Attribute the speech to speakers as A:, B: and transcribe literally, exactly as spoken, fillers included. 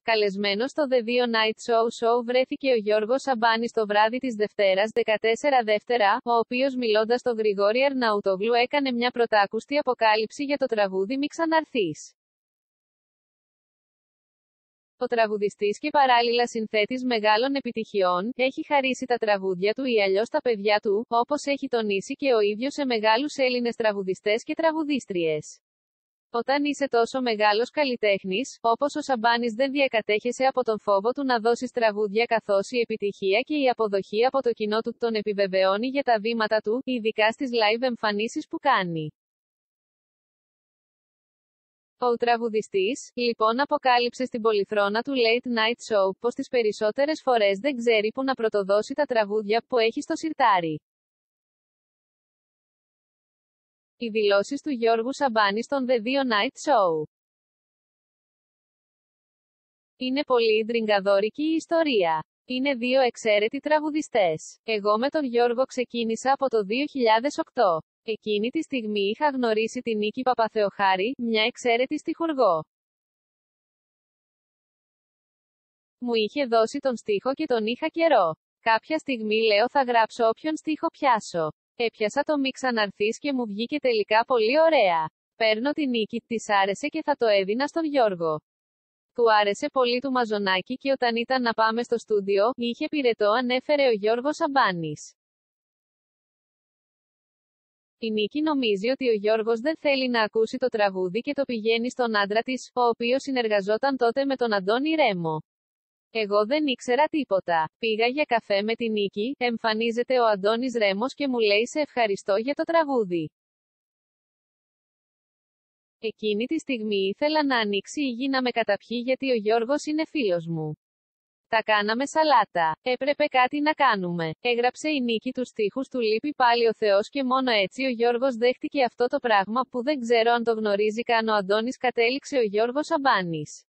A: Καλεσμένος στο The δύο Night Show Show βρέθηκε ο Γιώργος Σαμπάνης το βράδυ της Δευτέρας δεκατέσσερα Δεύτερα, ο οποίος μιλώντας στον Γρηγόρη Αρναούτογλου έκανε μια πρωτάκουστη αποκάλυψη για το τραγούδι «Μη ξαναρθείς». Ο τραγουδιστής και παράλληλα συνθέτης μεγάλων επιτυχιών, έχει χαρίσει τα τραγούδια του ή αλλιώς τα παιδιά του, όπως έχει τονίσει και ο ίδιος σε μεγάλους Έλληνες τραγουδιστές και τραγουδίστριες. Όταν είσαι τόσο μεγάλος καλλιτέχνης, όπως ο Σαμπάνης δεν διακατέχεσαι από τον φόβο του να δώσεις τραγούδια καθώς η επιτυχία και η αποδοχή από το κοινό του τον επιβεβαιώνει για τα βήματα του, ειδικά στις live εμφανίσεις που κάνει. Ο τραγουδιστής, λοιπόν αποκάλυψε στην πολυθρόνα του Late Night Show, πως τις περισσότερες φορές δεν ξέρει που να πρωτοδώσει τα τραγούδια που έχει στο σιρτάρι. Οι δηλώσεις του Γιώργου Σαμπάνη στον The δύο Night Show. Είναι πολύ ντριγκαδόρικη η ιστορία. Είναι δύο εξαίρετοι τραγουδιστές. Εγώ με τον Γιώργο ξεκίνησα από το δύο χιλιάδες οκτώ. Εκείνη τη στιγμή είχα γνωρίσει την Νίκη Παπαθεοχάρη, μια εξαίρετη στιχουργό. Μου είχε δώσει τον στίχο και τον είχα καιρό. Κάποια στιγμή λέω θα γράψω όποιον στίχο πιάσω. Έπιασα το «Μη ξαναρθείς» και μου βγήκε τελικά πολύ ωραία. Παίρνω την Νίκη, της άρεσε και θα το έδινα στον Γιώργο. Του άρεσε πολύ του μαζονάκι και όταν ήταν να πάμε στο στούντιο, είχε πυρετό, ανέφερε ο Γιώργος Σαμπάνης. Η Νίκη νομίζει ότι ο Γιώργος δεν θέλει να ακούσει το τραγούδι και το πηγαίνει στον άντρα της, ο οποίος συνεργαζόταν τότε με τον Αντώνη Ρέμο. Εγώ δεν ήξερα τίποτα. Πήγα για καφέ με την Νίκη, εμφανίζεται ο Αντώνης Ρέμος και μου λέει σε ευχαριστώ για το τραγούδι. Εκείνη τη στιγμή ήθελα να ανοίξει η γη να με καταπιεί γιατί ο Γιώργος είναι φίλος μου. Τα κάναμε σαλάτα. Έπρεπε κάτι να κάνουμε. Έγραψε η Νίκη τους στίχους του «Λείπει πάλι ο Θεός» και μόνο έτσι ο Γιώργος δέχτηκε αυτό το πράγμα που δεν ξέρω αν το γνωρίζει καν ο Αντώνης, κατέληξε ο Γιώργος Σαμπάνης.